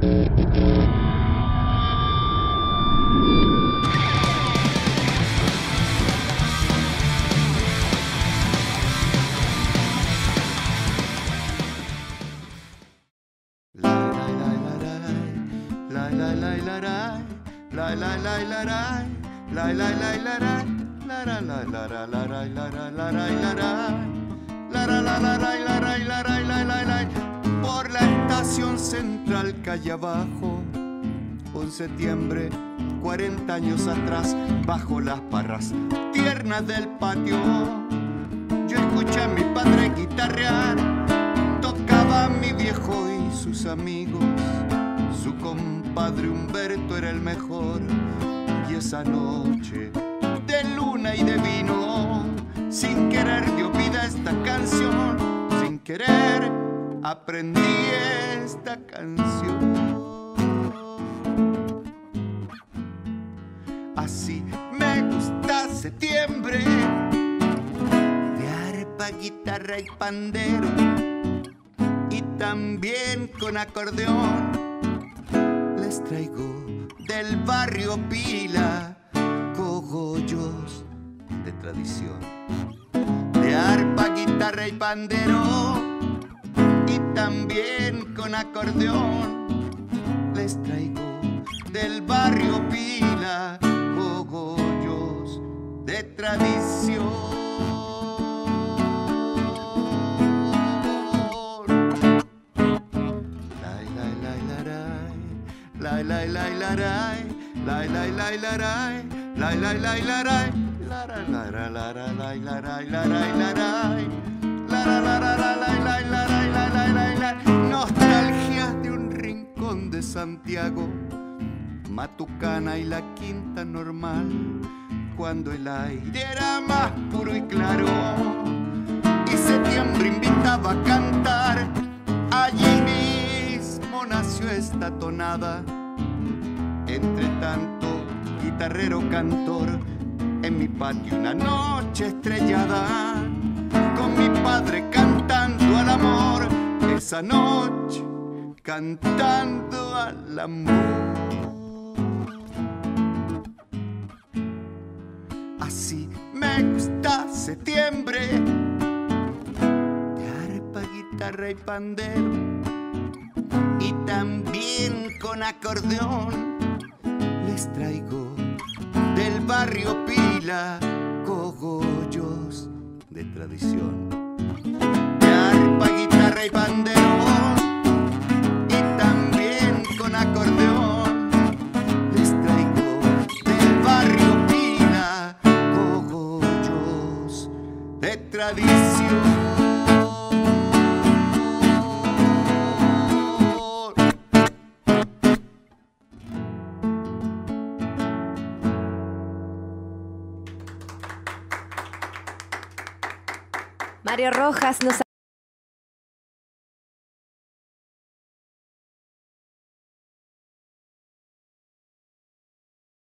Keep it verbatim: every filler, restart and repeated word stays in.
Por la estación central calle abajo, un septiembre, cuarenta años atrás, bajo las parras tiernas del patio, yo escuché a mi padre guitarrear. Tocaba mi viejo y sus amigos, su compadre Humberto era el mejor. Y esa noche de luna y de vino, sin querer dio vida a esta canción, sin querer aprendí esta canción. Así me gusta septiembre, de arpa, guitarra y pandero, y también con acordeón. Les traigo del barrio Pila cogollos de tradición, de arpa, guitarra y pandero, y también con acordeón. Les traigo del barrio Pila cogollos de tradición. La la la la la la la la la la la la la la la la la la la la. Nostalgia de un rincón de Santiago, Matucana y la Quinta Normal, cuando el aire era más puro y claro y septiembre invitaba a cantar. Allí mismo nació esta tonada. Entre tanto, guitarrero cantor, en mi patio una noche estrellada, con mi padre cantando al amor, esa noche cantando al amor. Así me gusta septiembre, de arpa, guitarra y pandero, y también con acordeón. Les traigo del barrio Pila cogollos de tradición, de arpa, guitarra y pandero, y también con acordeón. Les traigo del barrio Pila cogollos de tradición. Mario Rojas nos